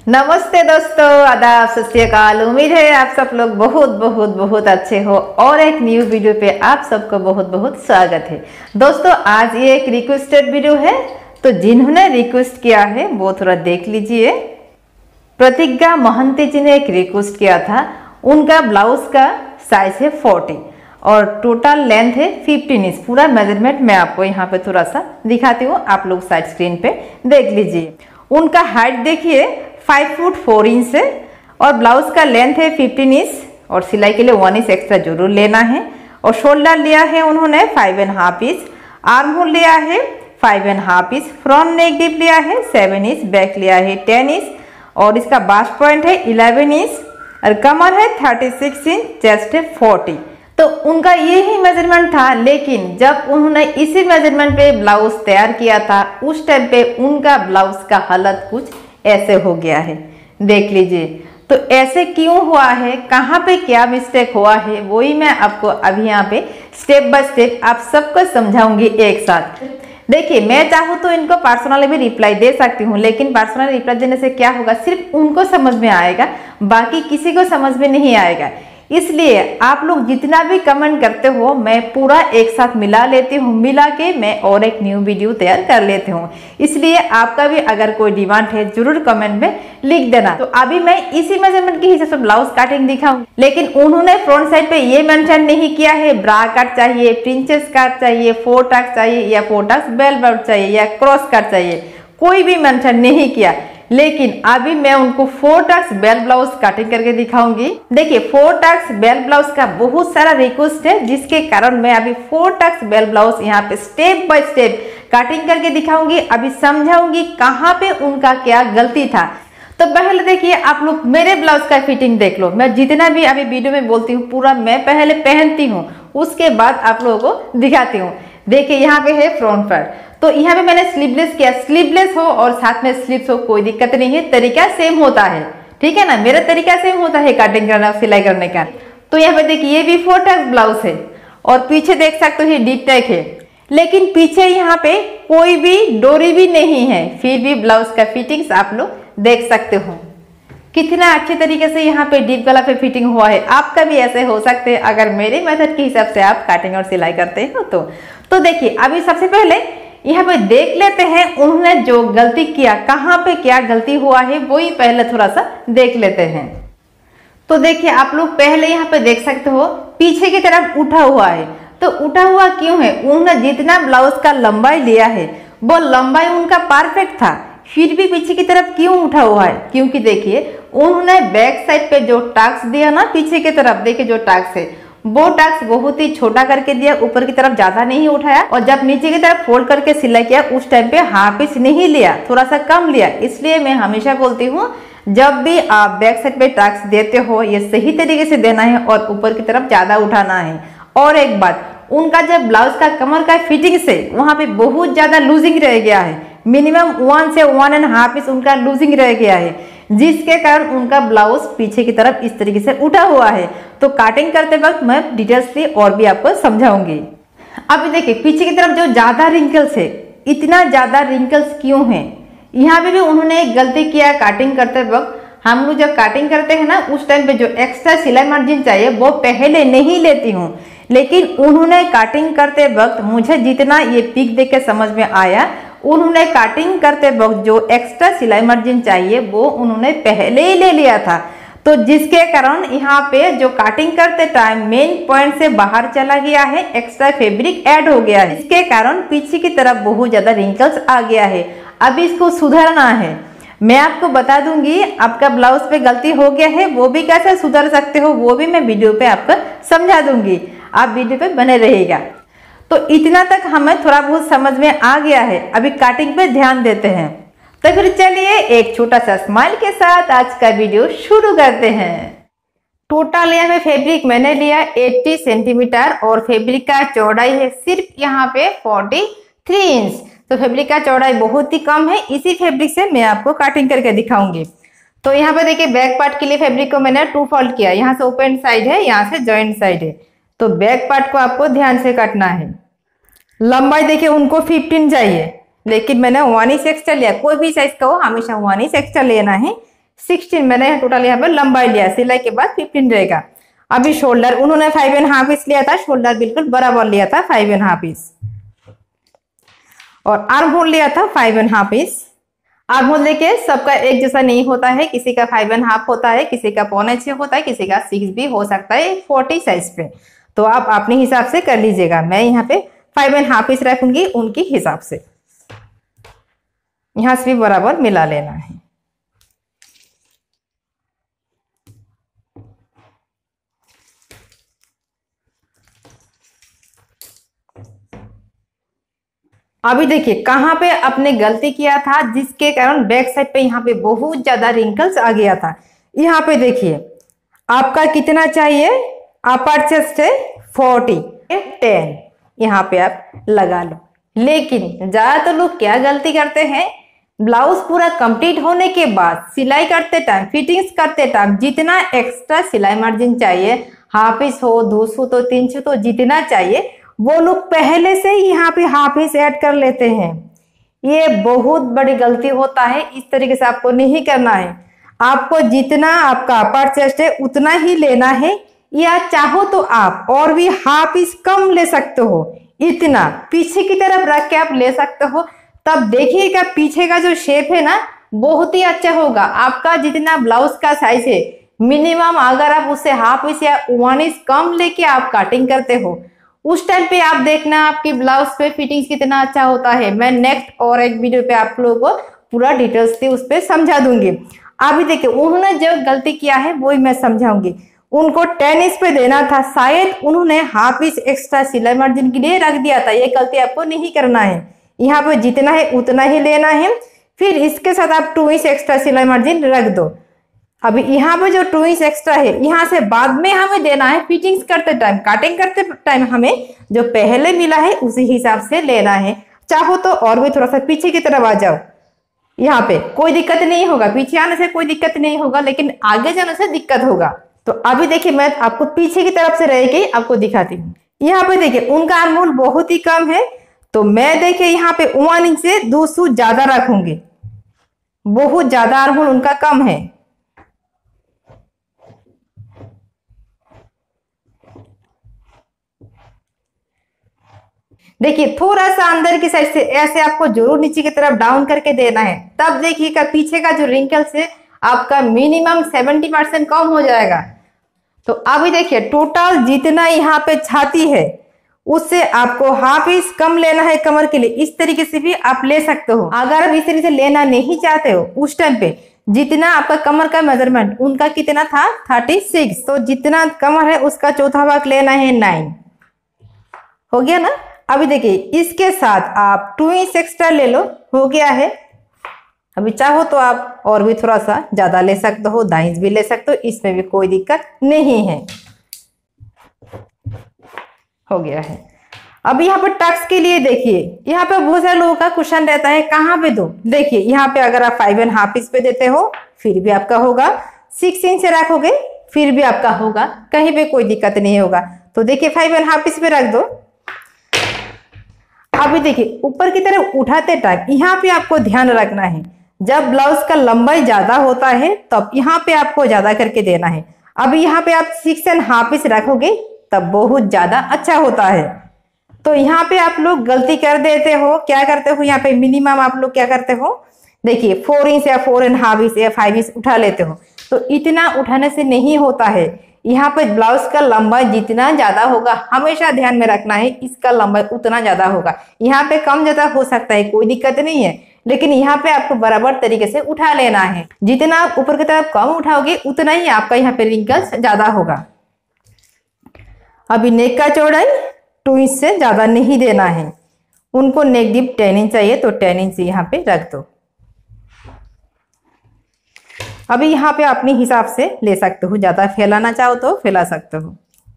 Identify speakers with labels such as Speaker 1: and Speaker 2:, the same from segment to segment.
Speaker 1: नमस्ते दोस्तों, आदाब, सत श्री अकाल। उम्मीद है आप सब लोग बहुत बहुत बहुत अच्छे हो और एक न्यू वीडियो पे आप सबको बहुत बहुत स्वागत है। दोस्तों आज ये एक रिक्वेस्टेड वीडियो है, तो जिन्होंने रिक्वेस्ट किया है वो थोड़ा देख लीजिए। प्रतिज्ञा महंती जी ने एक रिक्वेस्ट किया था। उनका ब्लाउज का साइज है 40 और टोटल लेंथ है 15 इंच। पूरा मेजरमेंट मैं आपको यहाँ पे थोड़ा सा दिखाती हूँ, आप लोग साइड स्क्रीन पे देख लीजिए। उनका हाइट देखिए 5 फुट 4 इंच है और ब्लाउज का लेंथ है 15 इंच और सिलाई के लिए 1 इंच एक्स्ट्रा जरूर लेना है। और शोल्डर लिया है उन्होंने 5.5 इंच, आर्म होल लिया है 5.5 इंच, फ्रंट नेक डीप लिया है 7 इंच, बैक लिया है 10 इंच और इसका बास्ट पॉइंट है 11 इंच और कमर है 36 इंच, चेस्ट है 40। तो उनका ये ही मेजरमेंट था, लेकिन जब उन्होंने इसी मेजरमेंट पे ब्लाउज तैयार किया था उस टाइम पे उनका ब्लाउज का हालत कुछ ऐसे हो गया है, देख लीजिए। तो ऐसे क्यों हुआ है, कहाँ पे क्या मिस्टेक हुआ है, वही मैं आपको अभी यहाँ पे स्टेप बाय स्टेप आप सबको समझाऊंगी एक साथ। देखिए मैं चाहूँ तो इनको पर्सनली भी रिप्लाई दे सकती हूँ, लेकिन पर्सनल रिप्लाई देने से क्या होगा, सिर्फ उनको समझ में आएगा, बाकी किसी को समझ में नहीं आएगा। इसलिए आप लोग जितना भी कमेंट करते हो मैं पूरा एक साथ मिला लेती हूँ, मिला के मैं और एक न्यू वीडियो तैयार कर लेती हूँ। इसलिए आपका भी अगर कोई डिमांड है जरूर कमेंट में लिख देना। तो अभी मैं इसी मेजरमेंट के हिसाब से ब्लाउज कटिंग दिखाऊंगी, लेकिन उन्होंने फ्रंट साइड पे ये मेंशन नहीं किया है ब्रा कट चाहिए, प्रिंसेस कट चाहिए, 4 टक्स चाहिए या 4 टक्स बेल बेल्ट चाहिए या क्रॉस कट चाहिए, कोई भी मेंशन नहीं किया। लेकिन अभी मैं उनको 4 टक्स बेल ब्लाउज कटिंग करके दिखाऊंगी। देखिए 4 टक्स बेल ब्लाउज का बहुत सारा रिक्वेस्ट है, जिसके कारण मैं अभी 4 टक्स बेल ब्लाउज यहाँ पे स्टेप बाय स्टेप कटिंग करके दिखाऊंगी। अभी समझाऊंगी कहाँ पे उनका क्या गलती था। तो पहले देखिए आप लोग मेरे ब्लाउज का फिटिंग देख लो। मैं जितना भी अभी वीडियो में बोलती हूँ पूरा मैं पहले पहनती हूँ, उसके बाद आप लोगों को दिखाती हूँ। देखिए यहाँ पे है फ्रंट पार्ट, तो यहाँ पे मैंने स्लीवलेस किया। स्लीवलेस हो और साथ में स्लीव्स हो कोई दिक्कत नहीं है, तरीका सेम होता है, ठीक है ना। मेरा तरीका सेम होता है कटिंग करना, सिलाई करने का। तो यहाँ पे देखिए ये भी 4 टक्स ब्लाउज है और पीछे देख सकते हो ये डीप टैक है, लेकिन पीछे यहाँ पे कोई भी डोरी भी नहीं है, फिर भी ब्लाउज का फिटिंग्स आप लोग देख सकते हो कितना अच्छे तरीके से यहाँ पे डीप गला पे फिटिंग हुआ है। आपका भी ऐसे हो सकते हैं अगर मेरे मेथड के हिसाब से आप कटिंग और सिलाई करते हो तो देखिए अभी सबसे पहले यहाँ पे देख लेते हैं उन्होंने जो गलती किया, कहाँ पे क्या गलती हुआ है वही पहले थोड़ा सा देख लेते हैं। तो देखिए आप लोग पहले यहाँ पे देख सकते हो पीछे की तरफ उठा हुआ है। तो उठा हुआ क्यों है, उन्होंने जितना ब्लाउज का लंबाई लिया है वो लंबाई उनका परफेक्ट था, फिर भी पीछे की तरफ क्यों उठा हुआ है, क्योंकि देखिए उन्होंने बैक साइड पे जो टक्स दिया ना, पीछे की तरफ देखिए जो टक्स है वो टक्स बहुत ही छोटा करके दिया, ऊपर की तरफ ज्यादा नहीं उठाया, और जब नीचे की तरफ फोल्ड करके सिलाई किया उस टाइम पे हाफ इंच नहीं लिया, थोड़ा सा कम लिया। इसलिए मैं हमेशा बोलती हूँ जब भी आप बैक साइड पे टक्स देते हो ये सही तरीके से देना है और ऊपर की तरफ ज्यादा उठाना है। और एक बात, उनका जब ब्लाउज का कमर का फिटिंग से वहां पे बहुत ज्यादा लूजिंग रह गया है, मिनिमम 1 से 1.5 इंच उनका लूजिंग रह गया है, जिसके कारण उनका ब्लाउज पीछे की तरफ इस तरीके से उठा हुआ है। तो कटिंग करते वक्त मैं डिटेल्सली और भी आपको समझाऊंगी। अभी देखिए पीछे की तरफ जो ज्यादा रिंकल्स है, इतना ज्यादा रिंकल्स क्यों है, यहाँ पे भी उन्होंने एक गलती किया। कटिंग करते वक्त हम लोग जब कटिंग करते हैं ना उस टाइम पे जो एक्स्ट्रा सिलाई मार्जिन चाहिए वो पहले नहीं लेती हूँ, लेकिन उन्होंने कटिंग करते वक्त मुझे जितना ये पिक देख के समझ में आया, उन्होंने कटिंग करते वक्त जो एक्स्ट्रा सिलाई मार्जिन चाहिए वो उन्होंने पहले ही ले लिया था। तो जिसके कारण यहाँ पे जो कटिंग करते टाइम मेन पॉइंट से बाहर चला गया है, एक्स्ट्रा फैब्रिक ऐड हो गया है, इसके कारण पीछे की तरफ बहुत ज्यादा रिंकल्स आ गया है। अब इसको सुधारना है, मैं आपको बता दूंगी आपका ब्लाउज पे गलती हो गया है, वो भी कैसे सुधार सकते हो वो भी मैं वीडियो पे आपको समझा दूंगी, आप वीडियो पे बने रहिएगा। तो इतना तक हमें थोड़ा बहुत समझ में आ गया है, अभी कटिंग पे ध्यान देते हैं। तो फिर चलिए एक छोटा सा स्माइल के साथ आज का वीडियो शुरू करते हैं। टोटल यहाँ पे फैब्रिक मैंने लिया 80 सेंटीमीटर और फैब्रिक का चौड़ाई है सिर्फ यहाँ पे 43 इंच। तो फैब्रिक का चौड़ाई बहुत ही कम है, इसी फैब्रिक से मैं आपको कटिंग करके दिखाऊंगी। तो यहाँ पे देखिए बैक पार्ट के लिए फैब्रिक को मैंने 2 फोल्ड किया, यहाँ से ओपन साइड है, यहाँ से जॉइंट साइड है। तो बैक पार्ट को आपको ध्यान से काटना है। लंबाई देखिए उनको 15 चाहिए, लेकिन मैंने 1 इंच एक्स्ट्रा लिया, कोई भी साइज का हो हमेशा 1 इंच एक्स्ट्रा लेना है। 16 मैंने टोटल यहाँ पे लंबाई लिया, सिलाई के बाद 15 रहेगा। अभी शोल्डर उन्होंने 5.5 इंच लिया था, शोल्डर बिल्कुल बराबर लिया था 5.5 इंच, और आर्म होल लिया था 5.5 इंच। आर्म होल देखिए सबका एक जैसा नहीं होता है, किसी का 5.5 होता है, किसी का 5.25 होता है, किसी का 6 भी हो सकता है 40 साइज पे। तो आप अपने हिसाब से कर लीजिएगा। मैं यहाँ पे 5.5 इंच रखूंगी उनके हिसाब से। यहाँ से भी बराबर मिला लेना है। अभी देखिए कहाँ पे आपने गलती किया था, जिसके कारण बैक साइड पे यहाँ पे बहुत ज्यादा रिंकल्स आ गया था। यहाँ पे देखिए आपका कितना चाहिए, अपर चेस्ट है 40, 10 यहाँ पे आप लगा लो। लेकिन ज्यादातर लोग क्या गलती करते हैं, ब्लाउज पूरा कंप्लीट होने के बाद सिलाई करते टाइम, फिटिंग्स करते टाइम जितना एक्स्ट्रा सिलाई मार्जिन चाहिए, हाफ इंच हो, 200 तो 300 तो जितना चाहिए, वो लोग पहले से ही यहाँ पे हाफ इंच ऐड कर लेते हैं। ये बहुत बड़ी गलती होता है, इस तरीके से आपको नहीं करना है। आपको जितना आपका अपर चेस्ट है उतना ही लेना है, या चाहो तो आप और भी हाफ इंच कम ले सकते हो, इतना पीछे की तरफ रख के आप ले सकते हो। तब देखिएगा पीछे का जो शेप है ना बहुत ही अच्छा होगा। आपका जितना ब्लाउज का साइज है मिनिमम अगर आप उससे हाफ इंच या 1 इंच कम लेके आप कटिंग करते हो, उस टाइम पे आप देखना आपकी ब्लाउज पे फिटिंग्स कितना अच्छा होता है। मैं नेक्स्ट और एक वीडियो पे आप लोगों को पूरा डिटेल्स से उस पर समझा दूंगी। अभी देखिए उन्होंने जो गलती किया है वही मैं समझाऊंगी। उनको 10 इंच पे देना था, शायद उन्होंने हाफ इंच एक्स्ट्रा सिलाई मार्जिन के लिए रख दिया था। ये गलती आपको नहीं करना है, यहाँ पे जितना है उतना ही लेना है। फिर इसके साथ आप 2 इंच एक्स्ट्रा सिलाई मार्जिन रख दो। अभी यहाँ पे जो 2 इंच एक्स्ट्रा है यहाँ से बाद में हमें देना है, फिटिंग्स करते टाइम, कटिंग करते टाइम हमें जो पहले मिला है उसी हिसाब से लेना है। चाहो तो और भी थोड़ा सा पीछे की तरफ आ जाओ, यहाँ पे कोई दिक्कत नहीं होगा, पीछे आने से कोई दिक्कत नहीं होगा, लेकिन आगे जाने से दिक्कत होगा। तो अभी देखिए मैं आपको पीछे की तरफ से रह के आपको दिखाती हूँ। यहाँ पे देखिए उनका आर्म होल बहुत ही कम है, तो मैं देखिए यहाँ पे 1 इंच से 2 सूट ज्यादा रखूंगी। बहुत ज्यादा आर्म होल उनका कम है। देखिए थोड़ा सा अंदर की साइड से ऐसे आपको जरूर नीचे की तरफ डाउन करके देना है। तब देखिएगा पीछे का जो रिंकल्स है आपका मिनिमम 70% कम हो जाएगा। तो अभी देखिए टोटल जितना यहाँ पे छाती है उससे आपको हाफ इंच कम लेना है कमर के लिए। इस तरीके से भी आप ले सकते हो। अगर आप इस तरीके से लेना नहीं चाहते हो, उस टाइम पे जितना आपका कमर का मेजरमेंट उनका कितना था 36, तो जितना कमर है उसका चौथा भाग लेना है 9। हो गया ना। अभी देखिए इसके साथ आप 2 इंच एक्स्ट्रा ले लो, हो गया है। अभी चाहो तो आप और भी थोड़ा सा ज्यादा ले सकते हो, 2 इंच भी ले सकते हो, इसमें भी कोई दिक्कत नहीं है। हो गया है। अब यहाँ पर टक्स के लिए देखिए यहाँ पे बहुत सारे लोगों का क्वेश्चन रहता है कहाँ पे दो। देखिए यहाँ पे अगर आप 5.5 इंच पे देते हो फिर भी आपका होगा, 6 इंच से रखोगे फिर भी आपका होगा, कहीं पे कोई दिक्कत नहीं होगा। तो देखिए 5.5 इंच पे रख दो। अभी देखिए ऊपर की तरफ उठाते टाइम यहाँ पे आपको ध्यान रखना है, जब ब्लाउज का लंबाई ज्यादा होता है तब यहाँ पे आपको ज्यादा करके देना है। अभी यहाँ पे आप 6.5 इंच रखोगे तब बहुत ज्यादा अच्छा होता है। तो यहाँ पे आप लोग गलती कर देते हो, क्या करते हो यहाँ पे मिनिमम आप लोग क्या करते हो, देखिए 4 इंच या 4.5 इंच या 5 इंच उठा लेते हो। तो इतना उठाने से नहीं होता है। यहाँ पे ब्लाउज का लंबाई जितना ज्यादा होगा हमेशा ध्यान में रखना है, इसका लंबाई उतना ज्यादा होगा। यहाँ पे कम ज्यादा हो सकता है, कोई दिक्कत नहीं है, लेकिन यहाँ पे आपको बराबर तरीके से उठा लेना है। जितना आप ऊपर की तरफ कम उठाओगे उतना ही आपका यहाँ पे रिंकल्स ज्यादा होगा। अभी नेक का चौड़ाई 2 इंच से ज्यादा नहीं देना है, उनको नेक डीप 10 इंच चाहिए तो 10 इंच यहाँ पे रख दो। अभी यहाँ पे अपने हिसाब से ले सकते हो, ज्यादा फैलाना चाहो तो फैला सकते हो।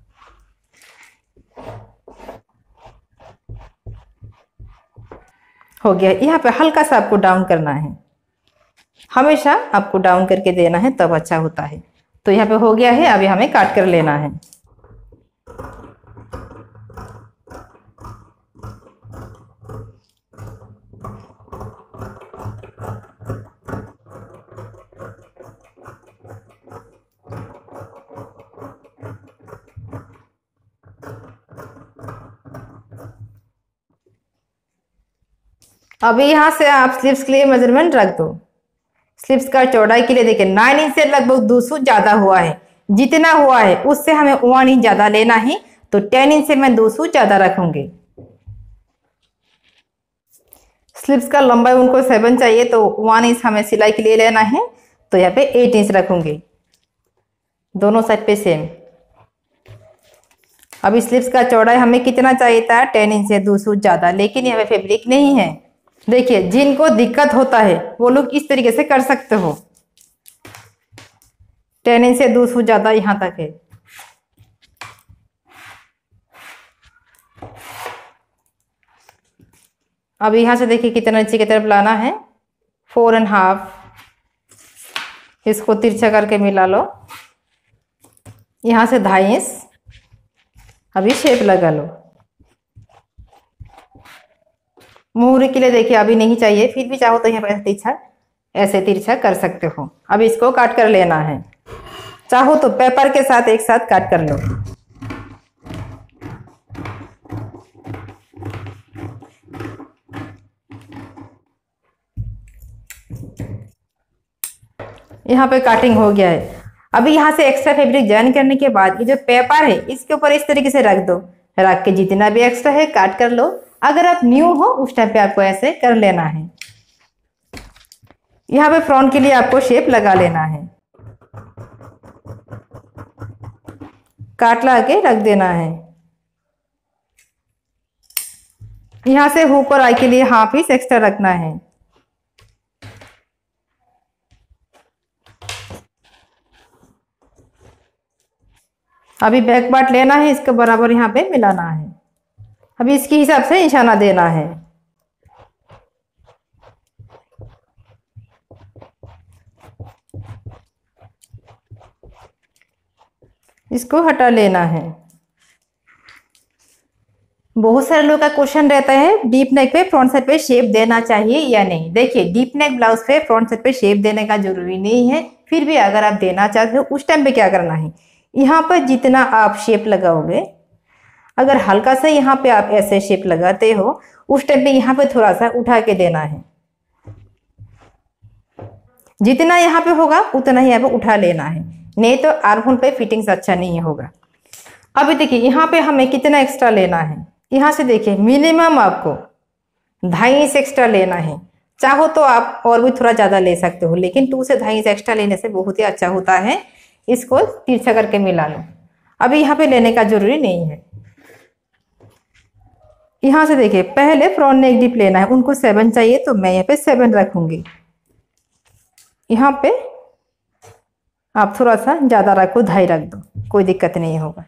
Speaker 1: हो गया। यहाँ पे हल्का सा आपको डाउन करना है, हमेशा आपको डाउन करके देना है तब अच्छा होता है। तो यहाँ पे हो गया है, अभी हमें काट कर लेना है। अभी यहाँ से आप स्लीव्स के लिए मेजरमेंट रख दो। स्लीव्स का चौड़ाई के लिए देखिए 9 इंच से लगभग 2 सूच ज्यादा हुआ है। जितना हुआ है उससे हमें 1 इंच ज्यादा लेना है, तो 10 इंच से मैं 2 सूच ज्यादा रखूंगी। स्लीव्स का लंबाई उनको 7 चाहिए, तो 1 इंच हमें सिलाई के लिए लेना है, तो यहाँ पे 8 इंच रखूंगी, दोनों साइड पे सेम। अभी स्लीव्स का चौड़ाई हमें कितना चाहिए था, 10 इंच से 2 सूच ज्यादा, लेकिन यहाँ पे फैब्रिक नहीं है। देखिए जिनको दिक्कत होता है वो लोग इस तरीके से कर सकते हो। 10 इंच से 2 सूच ज्यादा यहां तक है। अब यहां से देखिए कितना नीचे की तरफ लाना है, 4.5। इसको तिरछा करके मिला लो, यहां से 2.5 इंच। अभी शेप लगा लो। मुहूरी के लिए देखिए अभी नहीं चाहिए, फिर भी चाहो तो यहाँ पर ऐसे तिरछा कर सकते हो। अब इसको काट कर लेना है, चाहो तो पेपर के साथ एक साथ काट कर लो। यहाँ पे काटिंग हो गया है। अभी यहाँ से एक्स्ट्रा फैब्रिक जॉइन करने के बाद ये जो पेपर है इसके ऊपर इस तरीके से रख दो। रख के जितना भी एक्स्ट्रा है काट कर लो। अगर आप न्यू हो उस टाइम पे आपको ऐसे कर लेना है। यहाँ पे फ्रंट के लिए आपको शेप लगा लेना है, काट ला के रख देना है। यहाँ से हुक और आई के लिए हाफ इंच एक्स्ट्रा रखना है। अभी बैक पार्ट लेना है, इसके बराबर यहाँ पे मिलाना है। अभी इसके हिसाब से निशाना देना है। इसको हटा लेना है। बहुत सारे लोगों का क्वेश्चन रहता है डीप नेक पे फ्रंट साइड पे शेप देना चाहिए या नहीं। देखिए डीप नेक ब्लाउज पे फ्रंट साइड पे शेप देने का जरूरी नहीं है, फिर भी अगर आप देना चाहते हो उस टाइम पे क्या करना है, यहाँ पर जितना आप शेप लगाओगे, अगर हल्का सा यहाँ पे आप ऐसे शेप लगाते हो उस टाइम पे यहाँ पे थोड़ा सा उठा के देना है। जितना यहाँ पे होगा उतना ही यहाँ पे उठा लेना है, नहीं तो आर्महोल पे फिटिंग्स अच्छा नहीं होगा। अभी देखिए यहाँ पे हमें कितना एक्स्ट्रा लेना है। यहाँ से देखिए मिनिमम आपको 2.5 इंच एक्स्ट्रा लेना है। चाहो तो आप और भी थोड़ा ज्यादा ले सकते हो, लेकिन 2 से 2.5 इंच एक्स्ट्रा लेने से बहुत ही अच्छा होता है। इसको तिरछा करके मिला लो। अभी यहाँ पे लेने का जरूरी नहीं है। यहाँ से देखिए पहले फ्रंट नेक डीप लेना है, उनको 7 चाहिए तो मैं यहाँ पे 7 रखूंगी। यहाँ पे आप थोड़ा सा ज्यादा रखो, 2.5 रख दो, कोई दिक्कत नहीं होगा।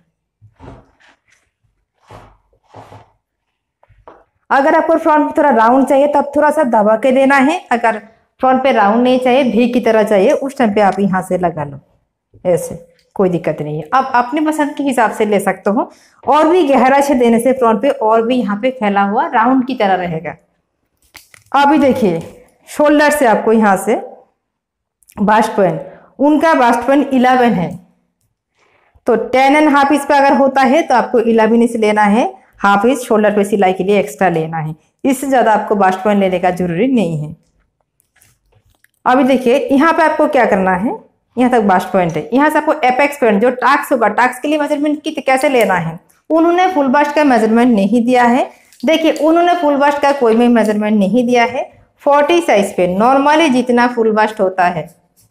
Speaker 1: अगर आपको फ्रंट पे थोड़ा राउंड चाहिए तो आप थोड़ा सा दबा के देना है। अगर फ्रंट पे राउंड नहीं चाहिए, भी की तरह चाहिए, उस टाइम पे आप यहाँ से लगा लो, ऐसे कोई दिक्कत नहीं है। आप अपने पसंद के हिसाब से ले सकते हो। और भी गहरा छेद देने से फ्रंट पे और भी यहाँ पे फैला हुआ राउंड की तरह रहेगा। अभी देखिए शोल्डर से आपको यहाँ से बास्ट पॉइंट, उनका बास्ट पॉइंट 11 है, तो 10.5 इंच पे अगर होता है तो आपको 11 इंच लेना है। हाफ इंच शोल्डर पे सिलाई के लिए एक्स्ट्रा लेना है, इससे ज्यादा आपको बास्ट पॉइंट लेने का जरूरी नहीं है। अभी देखिए यहाँ पे आपको क्या करना है, यहाँ तक बास्ट पॉइंट है, यहाँ से आपको एपेक्स पॉइंट जो टाक्स होगा, टाक्स के लिए मेजरमेंट की कैसे लेना है। उन्होंने फुल बास्ट का मेजरमेंट नहीं दिया है। देखिए उन्होंने फुल बास्ट का कोई भी मेजरमेंट नहीं दिया है। 40 साइज पे नॉर्मली जितना फुल बास्ट होता है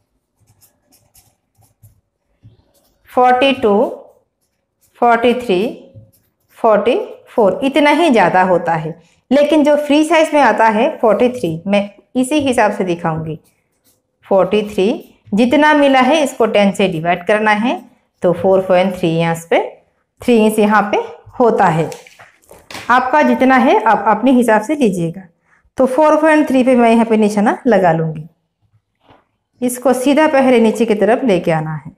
Speaker 1: 42, 43, 44 इतना ही ज्यादा होता है। लेकिन जो फ्री साइज में आता है 43, मैं इसी हिसाब से दिखाऊंगी। 43 जितना मिला है इसको 10 से डिवाइड करना है, तो 4.3 यहाँ पे 3 इंच यहाँ पे होता है। आपका जितना है आप अपने हिसाब से लीजिएगा। तो 4.3 पे मैं यहाँ पे निशाना लगा लूंगी। इसको सीधा पहले नीचे की तरफ लेके आना है।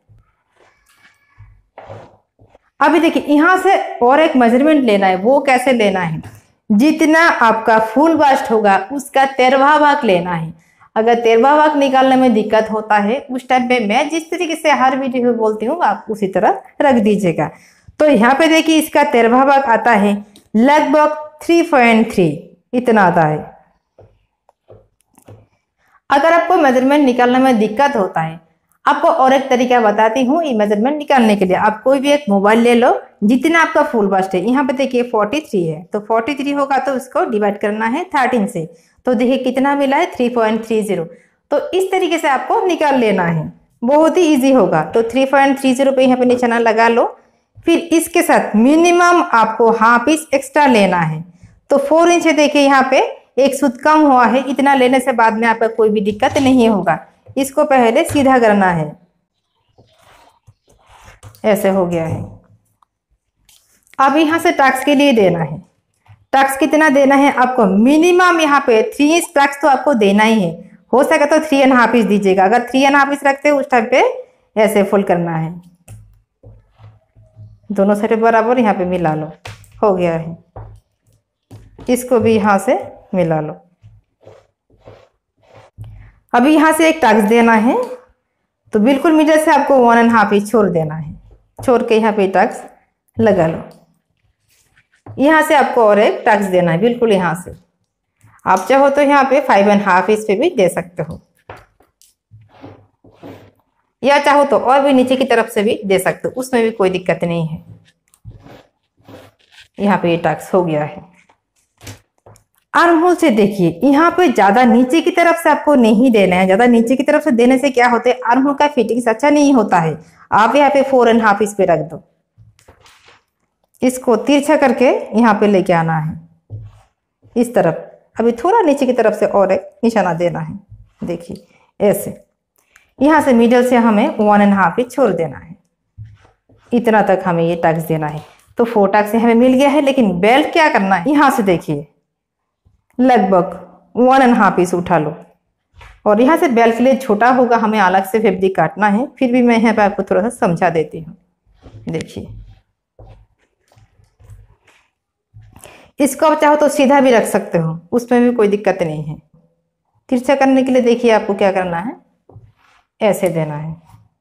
Speaker 1: अभी देखिए यहाँ से और एक मेजरमेंट लेना है। वो कैसे लेना है, जितना आपका फुल बास्ट होगा उसका 13वां भाग लेना है। अगर 13वां भाग निकालने में दिक्कत होता है उस टाइम पे मैं जिस तरीके से हर वीडियो में बोलती हूँ आप उसी तरह रख दीजिएगा। तो यहाँ पे देखिए इसका 13वां भाग आता है लगभग 3.3 इतना आता है। अगर आपको मेजरमेंट निकालने में दिक्कत होता है, आपको और एक तरीका बताती हूँ ये मेजरमेंट निकालने के लिए। आप कोई भी एक मोबाइल ले लो, जितना आपका फुल बस्ट है, यहाँ पे देखिए 43 है, तो 43 होगा तो उसको डिवाइड करना है 13 से, तो देखिए कितना मिला है 3.30। तो इस तरीके से आपको निकाल लेना है, बहुत ही ईजी होगा। तो 3.30 पे यहाँ पे निशाना लगा लो। फिर इसके साथ मिनिमम आपको हाफ इंच एक्स्ट्रा लेना है, तो 4 इंच है, देखिए यहाँ पे एक सूत कम हुआ है। इतना लेने से बाद में आपका कोई भी दिक्कत नहीं होगा। इसको पहले सीधा करना है, ऐसे हो गया है। अब यहाँ से टक्स के लिए देना है, टक्स कितना देना है आपको, मिनिमम यहाँ पे 3 इंच टक्स तो आपको देना ही है। हो सके तो 3.5 इंच दीजिएगा। अगर 3.5 इंच रखते हैं उस टाइम पे ऐसे फोल्ड करना है, दोनों साइड बराबर यहाँ पे मिला लो, हो गया है। इसको भी यहाँ से मिला लो। अभी यहाँ से एक टक्स देना है, तो बिल्कुल मिडल से आपको 1.5 इंच छोड़ देना है, छोड़ के यहाँ पे टक्स लगा लो। यहाँ से आपको और एक टक्स देना है, बिल्कुल यहाँ से। आप चाहो तो यहाँ पे 5.5 इंच पे भी दे सकते हो, या चाहो तो और भी नीचे की तरफ से भी दे सकते हो, उसमें भी कोई दिक्कत नहीं है। यहाँ पे ये टक्स हो गया है। आर्म होल से देखिए यहाँ पे ज्यादा नीचे की तरफ से आपको नहीं देना है। ज्यादा नीचे की तरफ से देने से क्या होता है, आर्म होल का फिटिंग्स अच्छा नहीं होता है। आप यहाँ पे 4.5 इंच पे रख दो। इसको तिरछा करके यहाँ पे लेके आना है इस तरफ। अभी थोड़ा नीचे की तरफ से और एक निशाना देना है, देखिए ऐसे। यहाँ से मिडल से हमें 1.5 इंच छोड़ देना है, इतना तक हमें ये टक्स देना है। तो 4 टक्स हमें मिल गया है। लेकिन बेल्ट क्या करना है, यहाँ से देखिए लगभग 1.5 इंच उठा लो, और यहाँ से बेल्ट के लिए छोटा होगा, हमें अलग से फैब्रिक काटना है। फिर भी मैं यहाँ पे आपको थोड़ा सा समझा देती हूँ, देखिए। इसको आप चाहो तो सीधा भी रख सकते हो, उसमें भी कोई दिक्कत नहीं है। तिरछा करने के लिए देखिए आपको क्या करना है, ऐसे देना है।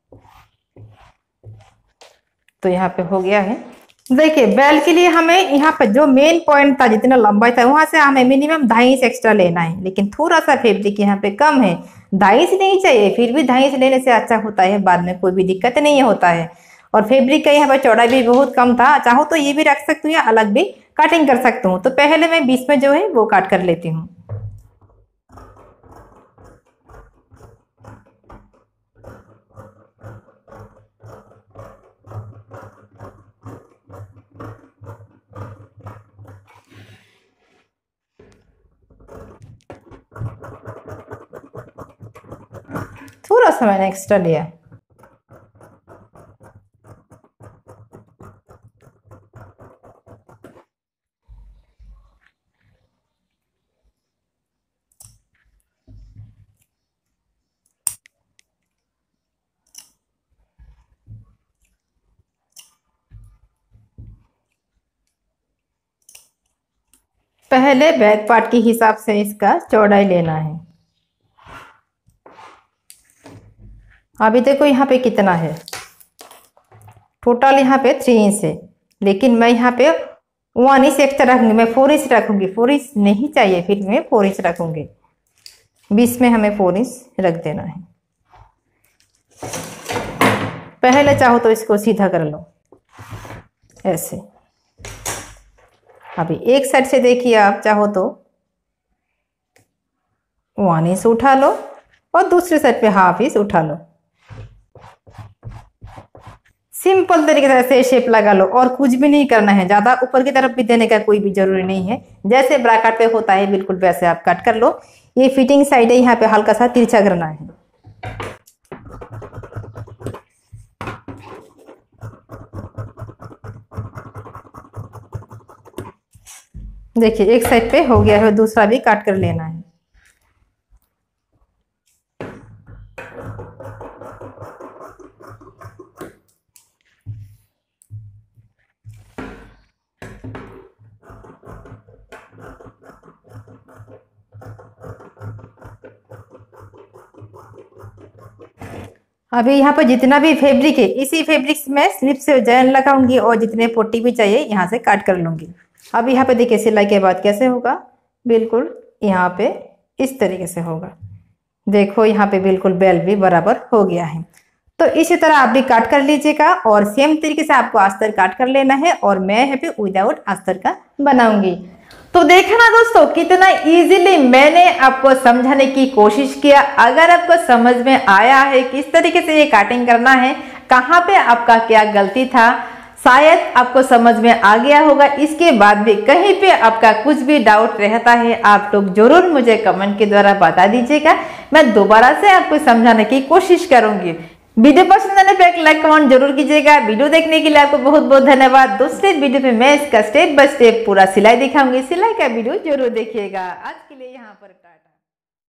Speaker 1: तो यहाँ पे हो गया है। देखिए बेल्ट के लिए हमें यहाँ पे जो मेन पॉइंट था, जितना लंबाई था, वहां से हमें मिनिमम 2.5 इंच एक्स्ट्रा लेना है। लेकिन थोड़ा सा फैब्रिक यहाँ पे कम है, 2.5 इंच नहीं चाहिए, फिर भी 2.5 इंच लेने से अच्छा होता है, बाद में कोई भी दिक्कत नहीं होता है। और फैब्रिक का यहाँ पर चौड़ाई भी बहुत कम था, चाहो तो ये भी रख सकती हूँ या अलग भी कटिंग कर सकती हूँ। तो पहले मैं बीच में जो है वो काट कर लेती हूँ। थोड़ा सा मैंने एक्स्ट्रा लिया। पहले बैक पार्ट के हिसाब से इसका चौड़ाई लेना है। अभी देखो यहाँ पे कितना है, टोटल यहाँ पे 3 इंच है, लेकिन मैं यहाँ पे 1 इंच एक्स्ट्रा रखूंगी, मैं 4 इंच रखूंगी। 4 इंच नहीं चाहिए, फिर मैं 4 इंच रखूंगी। बीच में हमें 4 इंच रख देना है। पहले चाहो तो इसको सीधा कर लो ऐसे। अभी एक साइड से देखिए, आप चाहो तो 1 इंच उठा लो और दूसरे साइड पे हाफ इंच उठा लो। सिंपल तरीके से ऐसे शेप लगा लो, और कुछ भी नहीं करना है। ज्यादा ऊपर की तरफ भी देने का कोई भी जरूरी नहीं है, जैसे ब्रैकेट पे होता है बिल्कुल वैसे आप कट कर लो। ये फिटिंग साइड है, यहाँ पे हल्का सा तिरछा करना है। देखिए एक साइड पे हो गया है, दूसरा भी काट कर लेना है। अभी यहाँ पर जितना भी फैब्रिक है, इसी फैब्रिक में स्लिप से जैन लगाऊंगी, और जितने पोटी भी चाहिए यहाँ से काट कर लूंगी। अब यहाँ पे देखिए सिलाई के बाद कैसे होगा, बिल्कुल यहाँ पे इस तरीके से होगा। देखो यहाँ पे बिल्कुल बेल भी बराबर हो गया है। तो इसी तरह आप भी काट कर लीजिएगा और सेम तरीके से आपको अस्तर काट कर लेना है और मैं यहाँ पे विदाउट अस्तर का बनाऊंगी। तो देखा ना दोस्तों कितना इजीली मैंने आपको समझाने की कोशिश किया। अगर आपको समझ में आया है किस तरीके से ये काटिंग करना है, कहाँ पे आपका क्या गलती था, शायद आपको समझ में आ गया होगा। इसके बाद भी कहीं पे आपका कुछ भी डाउट रहता है, आप लोग जरूर मुझे कमेंट के द्वारा बता दीजिएगा, मैं दोबारा से आपको समझाने की कोशिश करूंगी। वीडियो पसंद आने पे एक लाइक कमेंट जरूर कीजिएगा। वीडियो देखने के लिए आपको बहुत बहुत धन्यवाद। दूसरे वीडियो पे मैं इसका स्टेप बाय स्टेप पूरा सिलाई दिखाऊंगी, सिलाई का वीडियो जरूर देखिएगा। आज के लिए यहाँ पर